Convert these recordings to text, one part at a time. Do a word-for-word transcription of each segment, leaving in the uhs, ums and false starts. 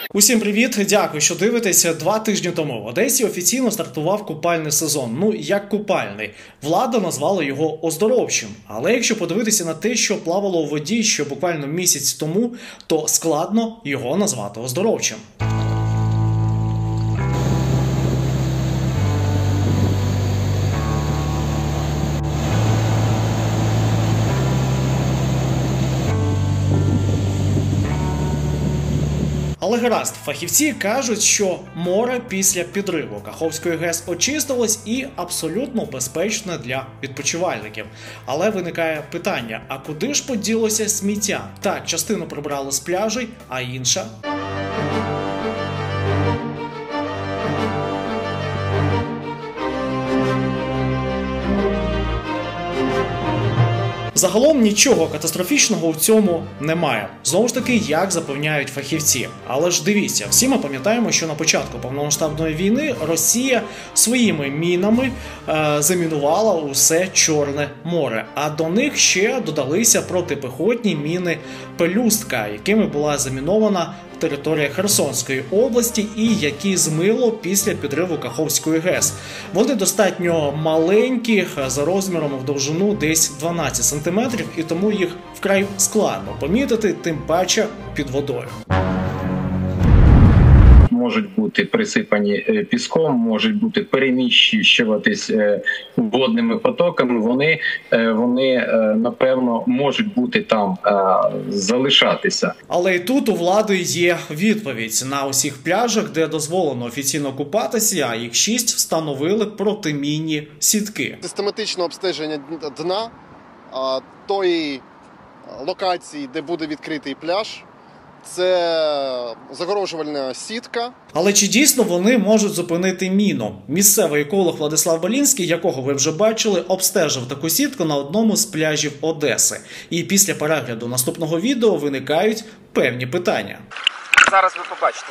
Усім привіт! Дякую, що дивитеся. Два тижні тому в Одесі офіційно стартував купальний сезон. Ну, як купальний. Влада назвала його оздоровчим. Але якщо подивитися на те, що плавало у воді ще буквально місяць тому, то складно його назвати оздоровчим. Але гаразд, фахівці кажуть, що море після підриву Каховської ГЕС очистилось і абсолютно безпечне для відпочивальників. Але виникає питання, а куди ж поділося сміття? Так, частину прибрали з пляжей, а інша? Загалом нічого катастрофічного у цьому немає. Знову ж таки, як запевняють фахівці. Але ж дивіться, всі ми пам'ятаємо, що на початку повномасштабної війни Росія своїми мінами е, замінувала усе Чорне море. А до них ще додалися протипіхотні міни «Пелюстка», якими була замінована територія Херсонської області і які змило після підриву Каховської ГЕС. Вони достатньо маленькі, за розміром в довжину десь дванадцять сантиметрів, і тому їх вкрай складно помітити, тим паче під водою. Можуть бути присипані піском, можуть бути переміщуватись водними потоками, вони, вони напевно, можуть бути там, залишатися. Але і тут у влади є відповідь. На усіх пляжах, де дозволено офіційно купатися, а їх шість, встановили протимінні сітки. Систематичне обстеження дна тої локації, де буде відкритий пляж. Це загорожувальна сітка. Але чи дійсно вони можуть зупинити міну? Місцевий еколог Владислав Балінський, якого ви вже бачили, обстежив таку сітку на одному з пляжів Одеси. І після перегляду наступного відео виникають певні питання. Зараз ви побачите.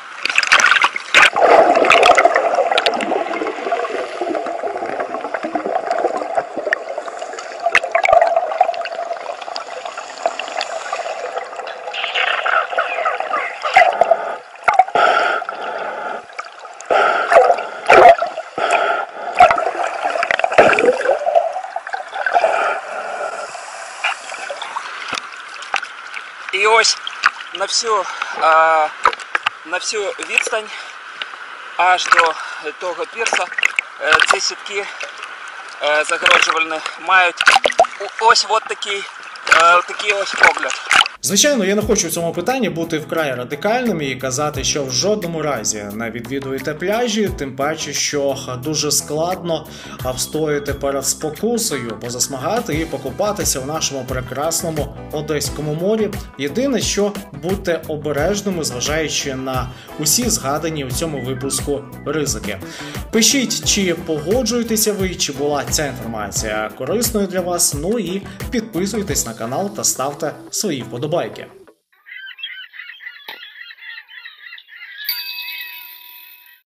І ось на всю, а, на всю відстань аж до того пірса ці сітки загороджувальні мають ось от такий, такий ось погляд. Звичайно, я не хочу в цьому питанні бути вкрай радикальним і казати, що в жодному разі не відвідуєте пляжі, тим паче, що дуже складно встояти перед спокусою, позасмагати і покупатися в нашому прекрасному Одеському морі. Єдине, що будьте обережними, зважаючи на усі згадані у цьому випуску ризики. Пишіть, чи погоджуєтеся ви, чи була ця інформація корисною для вас, ну і підписуйтесь на канал та ставте свої вподобайки.